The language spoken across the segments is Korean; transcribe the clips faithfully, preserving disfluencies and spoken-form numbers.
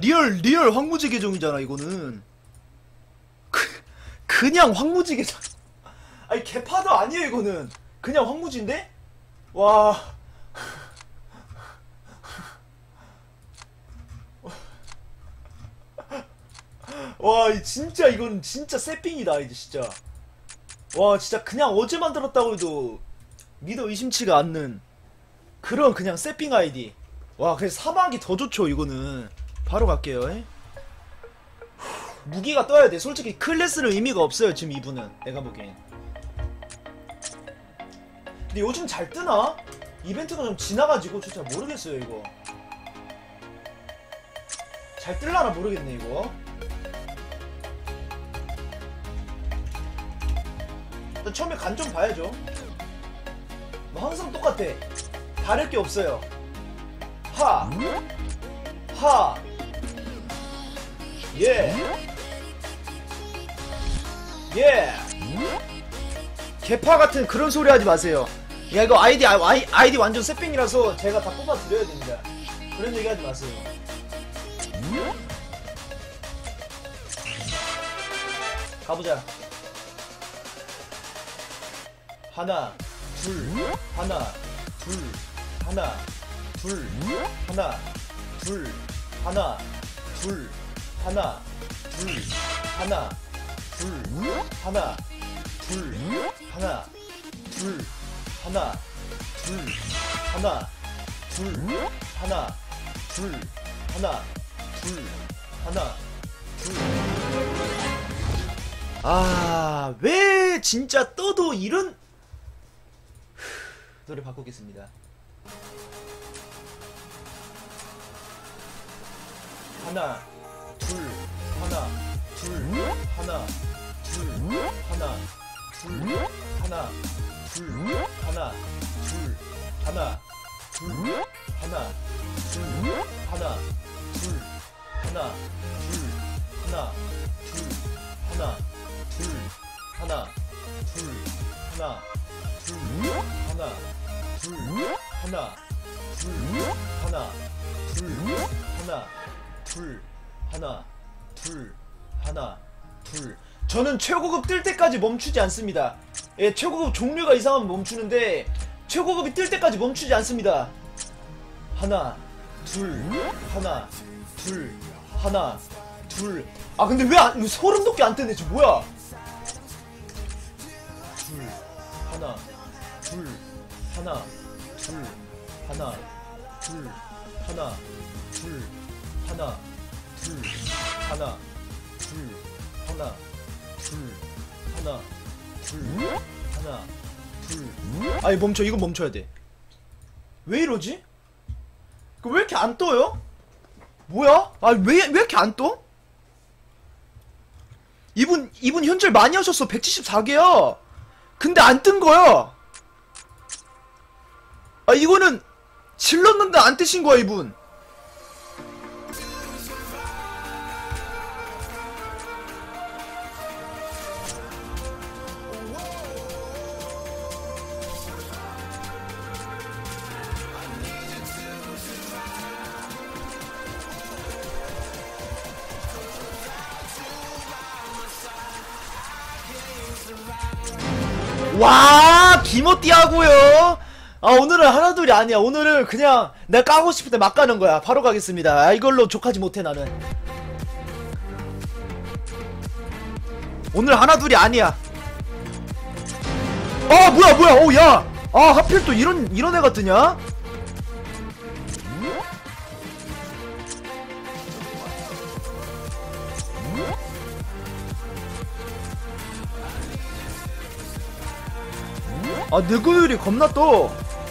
리얼 리얼 황무지 계정이잖아 이거는. 그, 그냥 황무지 계정. 아니 개파도 아니에요 이거는. 그냥 황무지인데? 와. 와 진짜 이건 진짜 세핑이다 이제 진짜. 와 진짜 그냥 어제 만들었다고 해도 믿어 의심치가 않는 그런 그냥 세핑 아이디. 와 그래서 사막이 더 좋죠 이거는. 바로 갈게요. 에? 무기가 떠야 돼. 솔직히 클래스는 의미가 없어요 지금 이분은 내가 보기엔. 근데 요즘 잘 뜨나? 이벤트가 좀 지나가지고 저 잘 모르겠어요 이거. 잘 뜰라나 모르겠네 이거. 일단 처음에 간 좀 봐야죠. 뭐 항상 똑같아. 다를 게 없어요. 하! 하! 예! 예! 개파 같은 그런 소리 하지 마세요. 야 이거 아이디 아이, 아이디 완전 새삥이라서 제가 다 뽑아 드려야 됩니다. 그런 얘기 하지 마세요. 가보자. 하나, 둘, 하나, 둘, 하나, 둘, 하나, 둘, 하나, 둘, 하나, 둘, 하나, 둘, 하나, 둘, 하나, 둘, 하나, 둘, 하나, 둘, 하나, 둘, 하나, 둘, 하나, 둘. 아, 왜 진짜 떠도 이런 노래 바꾸겠습니다. 하나, 둘, 하나, 둘, 하나, 둘, 하나, 둘, 하나, 둘, 하나, 둘, 하나, 둘, 하나, 둘, 하나, 둘, 하나, 둘, 하나, 둘, 하나, 둘, 하나, 둘, 하나, 둘, 하나, 둘, 하나, 둘, 하나, 둘, 하나, 둘, 하나, 둘, 하나, 둘. 저는 최고급 뜰 때까지 멈추지 않습니다. 예, 최고급 종류가 이상하면 멈추는데 최고급이 뜰 때까지 멈추지 않습니다. 하나, 둘, 하나, 둘, 하나, 둘. 아 근데 왜 안, 소름 돋게 안 뜨네. 저 뭐야? 둘, 하나, 둘, 하나, 둘, 하나, 둘, 하나, 둘, 하나, 둘, 하나, 둘, 하나, 둘, 하나, 둘, 하나, 둘. 아니 멈춰. 이거 멈춰야 돼. 왜 이러지? 그 왜 이렇게 안 떠요? 뭐야? 아 왜 왜 이렇게 안 떠? 이분 이분 현질 많이 하셨어. 백칠십사 개야. 근데 안 뜬 거야. 아 이거는 질렀는데 안 뜨신 거야 이분. 와 기모띠하고요. 아 오늘은 하나둘이 아니야. 오늘은 그냥 내가 까고 싶을 때 막 가는 거야. 바로 가겠습니다. 아 이걸로 족하지 못해 나는. 오늘 하나둘이 아니야. 아 뭐야 뭐야. 오 야. 아 하필 또 이런 이런 애가 뜨냐? 아 느그율이 겁나 떠.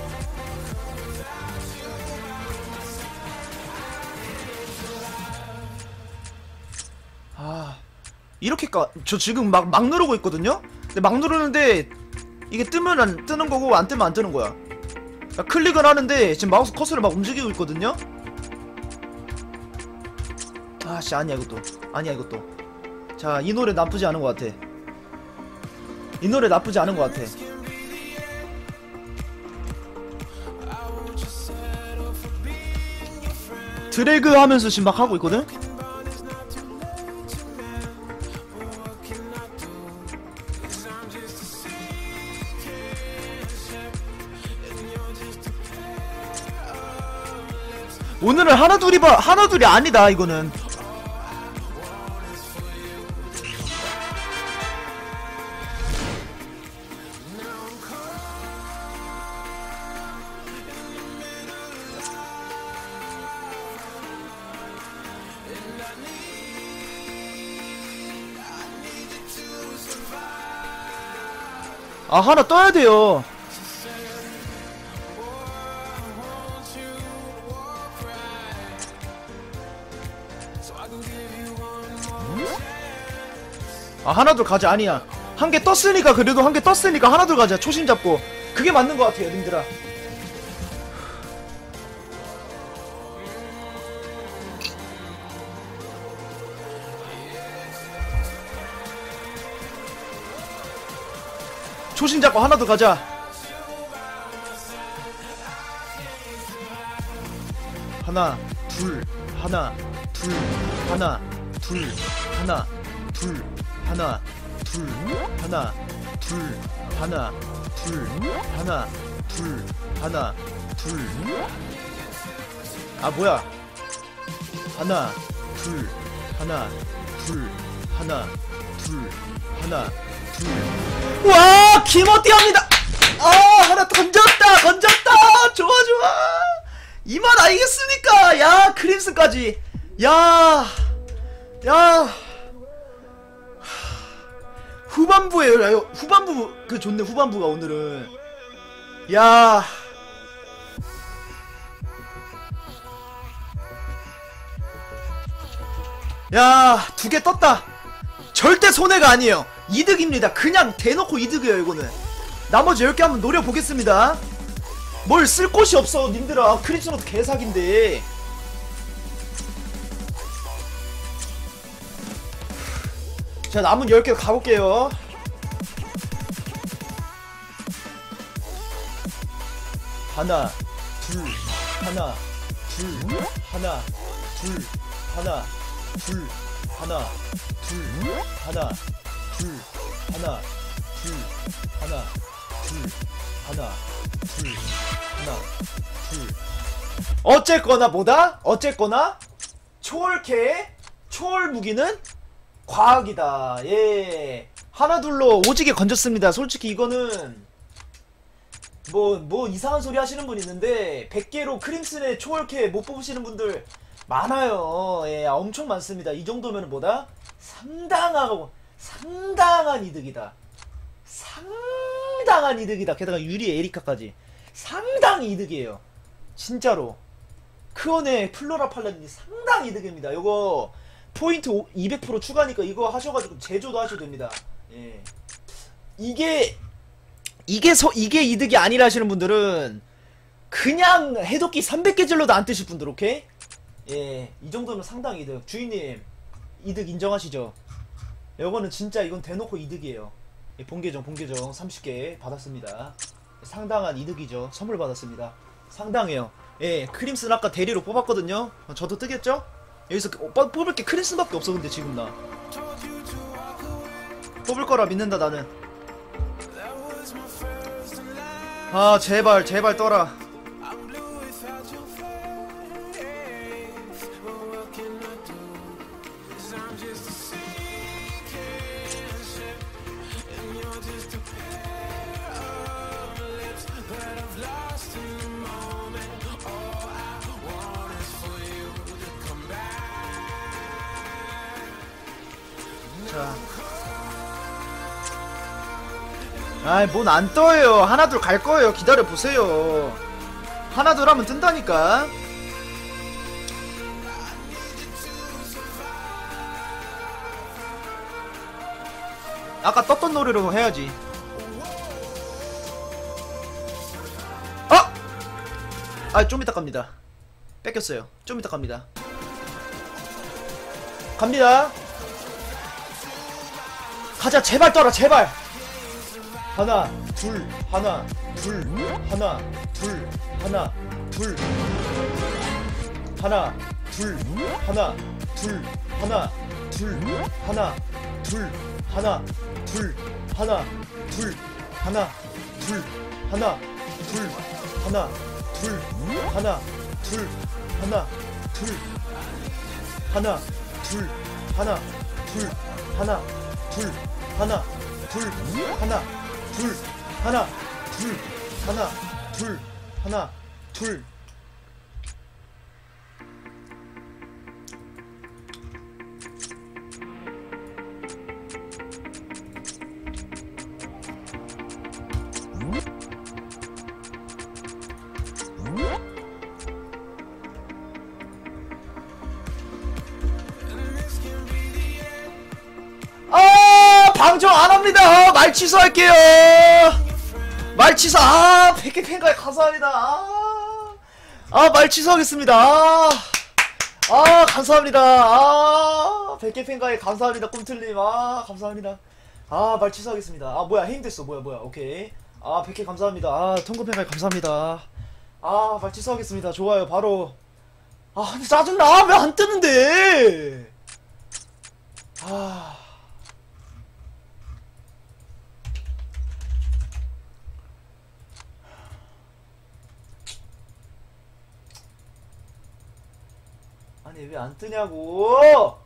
아 이렇게 까. 저 지금 막 막 누르고 있거든요. 근데 막 누르는데 이게 뜨면 안 뜨는 거고 안 뜨면 안 뜨는 거야. 그러니까 클릭을 하는데 지금 마우스 커서를 막 움직이고 있거든요. 아씨 아니야 이것도. 아니야 이것도. 자 이 노래 나쁘지 않은 것 같아. 이 노래 나쁘지 않은 것 같아. 드래그 하면서 지금 막 하고 있거든? 오늘은 하나둘이 봐, 하나둘이 아니다, 이거는. 아, 하나 떠야 돼요. 아, 하나둘 가자. 아니야, 한 개 떴으니까, 그래도 한 개 떴으니까 하나둘 가자. 초심 잡고. 그게 맞는 것 같아요, 님들아. 초심 잡고 하나둘 가자. 하나 둘 하나 둘 하나 둘 하나 둘 하나 둘 하나 둘 하나 둘 하나 둘 하나 둘. 아, 뭐야. 하나 둘 하나 둘 하나 둘 하나 둘. 와, 김어띠합니다. 아, 하나 던졌다 던졌다. 좋아 좋아. 이 말 알겠습니까? 야, 크림슨까지. 야, 야. 후반부에요. 후반부 그 좋네. 후반부가 오늘은. 야. 야, 두 개 떴다. 절대 손해가 아니에요. 이득입니다. 그냥 대놓고 이득이에요, 이거는. 나머지 열 개 한번 노려보겠습니다. 뭘 쓸 곳이 없어, 님들아. 크림슨도 개사기인데. 자, 남은 열 개 가볼게요. 하나, 둘, 하나, 둘, 하나, 둘, 하나, 둘, 하나, 둘, 하나, 둘, 하나, 둘, 하나, 둘, 하나, 둘, 하나, 둘. 어쨌거나 뭐다? 어쨌거나 초월캐 초월 무기는 과학이다. 예, 하나둘로 오지게 건졌습니다. 솔직히 이거는 뭐, 뭐 이상한 소리 하시는 분 있는데 백 개로 크림슨의 초월캐 못 뽑으시는 분들 많아요. 예, 엄청 많습니다. 이 정도면 뭐다? 상당하고 상당한 이득이다. 상당한 이득이다. 게다가 유리 에리카까지 상당히 이득이에요. 진짜로. 크온의 플로라 팔라딘이 상당히 이득입니다. 요거 포인트 이백 퍼센트 추가니까 이거 하셔가지고 제조도 하셔도 됩니다. 예. 이게 이게 서 이게 이득이 아니라 하시는 분들은 그냥 해독기 삼백 개 질러도 안 뜨실 분들, 오케이? 예, 이 정도면 상당히 이득. 주인님 이득 인정하시죠? 요거는 진짜 이건 대놓고 이득이에요. 예, 본계정 본계정 삼십 개 받았습니다. 상당한 이득이죠. 선물 받았습니다. 상당해요. 예, 크림슨 아까 대리로 뽑았거든요. 저도 뜨겠죠? 여기서 뽑을 게 크림슨밖에 없어. 근데 지금 나 뽑을 거라 믿는다 나는. 아, 제발 제발 떠라. 자, 아이, 뭔 안 떠요. 하나둘 갈 거예요. 기다려 보세요. 하나둘 하면 뜬다니까. 아까 떴던 노래로 해야지. 아! 아, 좀 이따 갑니다. 뺏겼어요. 좀 이따 갑니다. 갑니다. 가자. 제발 떠라. 제발. 하나 둘 하나 둘 하나 둘 하나 둘 하나 둘 하나 둘 하나 둘 하나 둘 하나 둘 하나 둘 하나 둘 하나 둘 하나 둘 하나 둘 하나 둘 하나 둘 하나 둘 하나 둘 하나 둘 하나 둘 하나 둘 하나 둘 하나 둘 아 방송 안합니다. 말 취소할게요. 말 취소. 아 백 개 팬가에 감사합니다. 아, 아 말 취소하겠습니다. 아, 아 감사합니다. 아 백 개 팬가에 감사합니다. 꿈틀님. 아 감사합니다. 아 말 취소하겠습니다. 아 뭐야 해임 됐어. 뭐야 뭐야 오케이. 아 백 개 감사합니다. 아 통금 팬가에 감사합니다. 아 말 취소하겠습니다. 좋아요 바로. 아 근데 짜증나. 왜 안 뜨는데. 아 아니 왜 안 뜨냐고.